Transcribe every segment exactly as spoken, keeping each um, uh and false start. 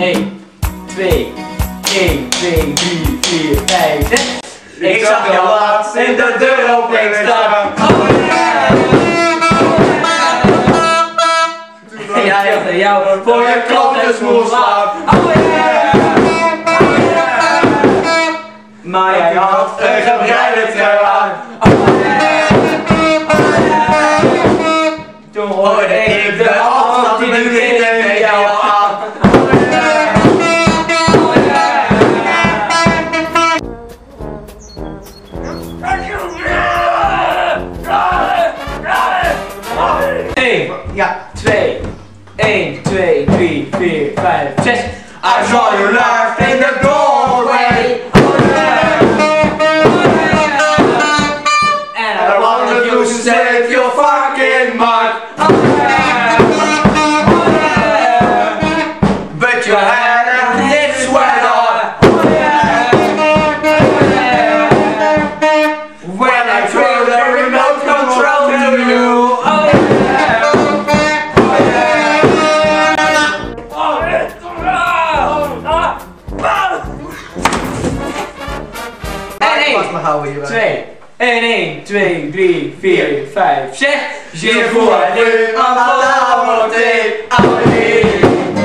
één, twee, één, twee, drie, vier, vijf, zes. Ik zag jou laatst in de Deuropening Staan. En jij achter jou voor je klote smoel slaan. Maar jij had een gebreide trui aan. Toen hoorde ik de afstandsbediening tegen jou aan. één, ja, twee, één, twee, drie, vier, vijf, zes. I saw you last in the doorway. And I wanted you to save your fucking mind. But you had a knit sweat on. When I threw the remote control to you. twee, en één, twee, drie, vier, vijf, zes. Je vous, votre, ouihii,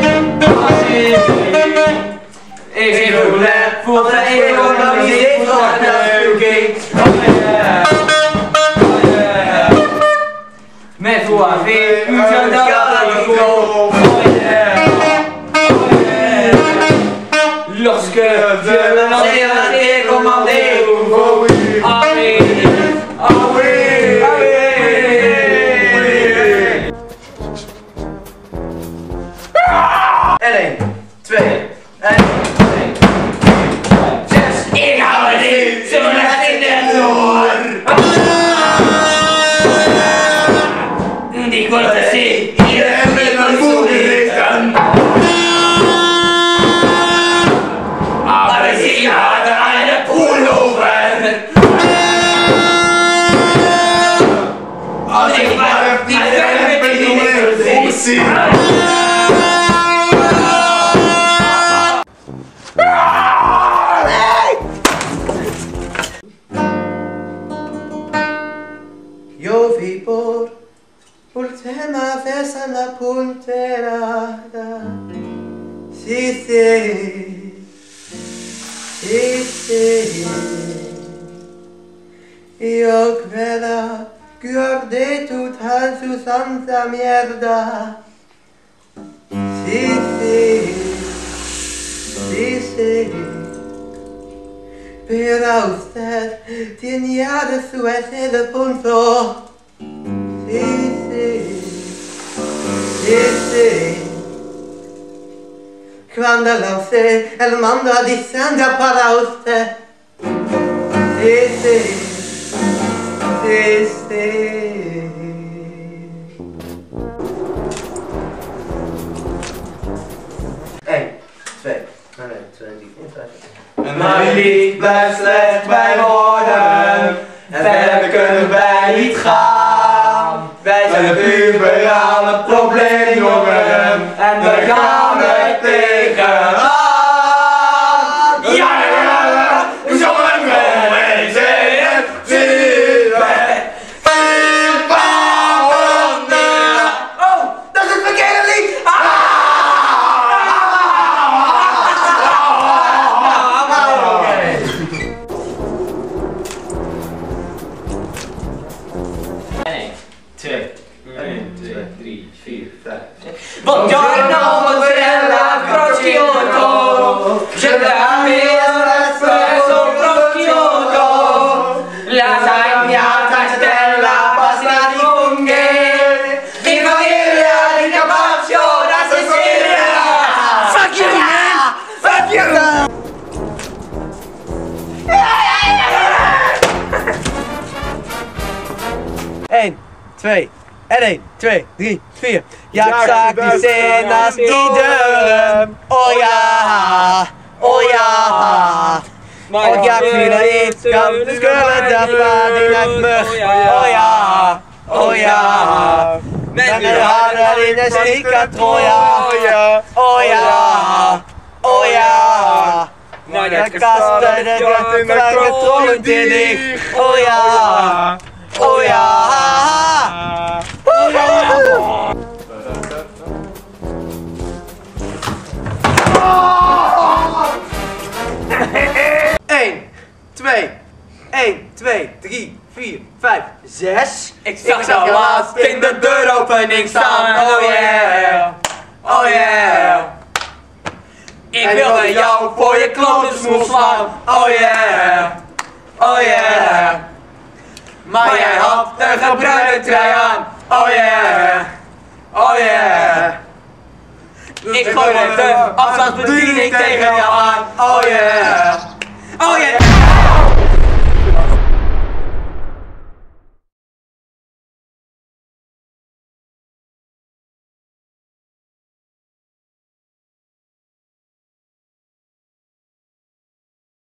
Ik voulais, voor économiser, votre Mais vous avez eu chandail. Lorsque je le lançais à économiser. Ah oui, ah oui, ah oui. En één, twee, en twee, zes. Ik hou het niet, zo net in de door. Die wordt Sie Ihre met mijn voeten. Aber Sie hatte eine Pullover. Und ich war die Fernbedienung für Sie. Io vi por ultima vez a la puntera. Si, si. Si, si. Io quella guardé tout a su santa mierda. Si, si. Si, si. Pero usted tenía de su ese de punto. Si, si. Si, si. Quando lancé el mando a descender para usted. Sí, sí, sí, sí. Eén, twee, nee, twee, drie, vier, vijf. En mijn lief blijft slechts bij woorden. En verder kunnen wij niet gaan. Wij zijn puberale probleemjongeren. En we gaan er tegenaan. Ja, ja, ja, zongen we mee zingen. Sie Oh, dat is het verkeerde lied. twee, één, twee, drie, vier, vijf, zes. Buongiorno, mozzarella, prosciutto. Je l'avais espresso prosciutto. Lasagna, tastella, pasta di funghi. Mi famiglia di Capaccio da Sicilia. Fuck you, man! Fuck you! Eén, twee, en één, twee, drie, vier. Ja, ik zag die zin als iedereen. Oh ja, oh ja. Och jag fyller hit, kan skulle dappa dina mörk. Oh ja, oh ja. Men nu har jag dina stickat tror jag. Oh ja. oh ja. Maar De kast, de de de controle dicht, oh ja. Oh ja. één, twee, één, twee, drie, vier, vijf, zes. Ik zag jou laatst in de deuropening staan. Oh yeah, oh yeah. Ik wilde jou voor je klote smoel slaan. Oh yeah, oh yeah. Maar jij had een gebreide trui aan. Oh yeah, oh yeah. Ik gooide de afstandsbediening tegen jou aan. Oh yeah, oh yeah.